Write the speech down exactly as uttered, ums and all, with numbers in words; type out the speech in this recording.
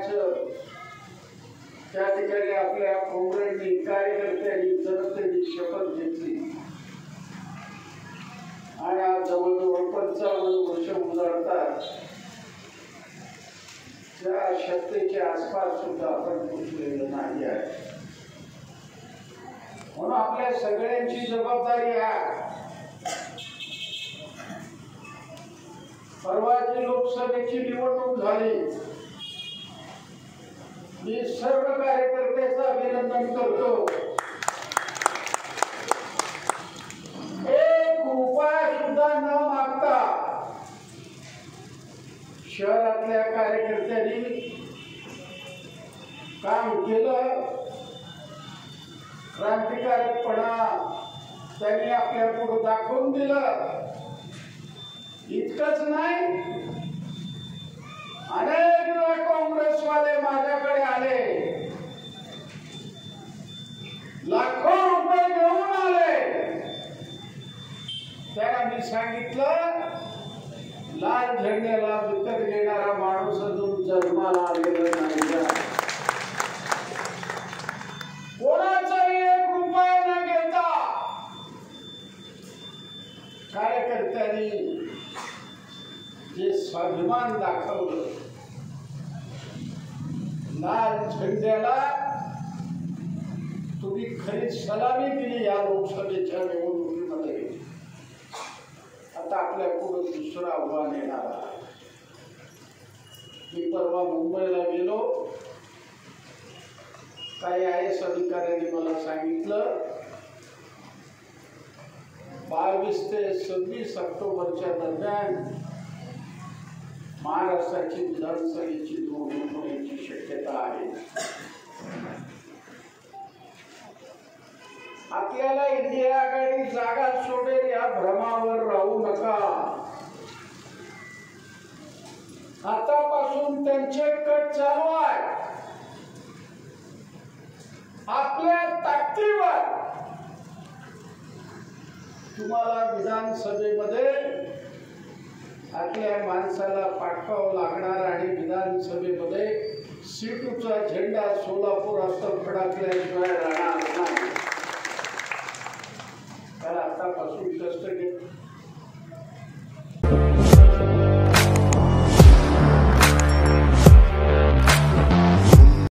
राहण्याचं त्या ठिकाणी आपल्या काँग्रेसनी कार्यकर्त्यांनी जनतेने शपथ घेतली आणि आज जवळजवळ पंचावन्न वर्ष उजाडतात त्या शक्तीच्या आसपास सुद्धा आपण पोचलेलं नाही आहे. म्हणून आपल्या सगळ्यांची जबाबदारी आहे. परवाची लोकसभेची निवडणूक झाली. मी सर्व कार्यकर्त्याचं अभिनंदन करतो. एक रुपया सुद्धा न मागता शहरातल्या कार्यकर्त्यांनी काम केलं. क्रांतिकारकपणा त्यांनी आपल्या पुढे दाखवून दिलं. इतकंच नाही, अनेक वेळा काँग्रेसवाले माझ्याकडे आले, लाखो रुपये घेऊन आले. त्यांना मी सांगितलं, लाल झेंड्याला विकत घेणारा माणूस अजून जन्माला आलेला नाही. कोणाचाही एक रुपया न घेता कार्यकर्त्यांनी जे स्वाभिमान दाखवलं, लाल झेंड्याला तुम्ही खरी सलामी दिली या लोकसभेच्या निवडणुकीमध्ये. आता आपल्या पुढे दुसरं आव्हान येणार आहे. मी परवा मुंबईला गेलो. काही आय एस अधिकाऱ्यांनी मला सांगितलं, बावीस ते सव्वीस ऑक्टोबरच्या दरम्यान महाराष्ट्राची विधानसभेची निवडणूक होण्याची शक्यता आहे. आपल्याला इंडिया आघाडी जागा सोडेल या भ्रमावर राहू नका. आतापासून त्यांचे कट चालू आहे. आपल्या ताकदीवर तुम्हाला विधानसभेमध्ये आपल्या माणसाला पाठवावं लागणार आणि विधानसभेमध्ये सीटूचा झेंडा सोलापुरात फडकल्याशिवाय राहणार नाही. तर आतापासून कष्ट घेत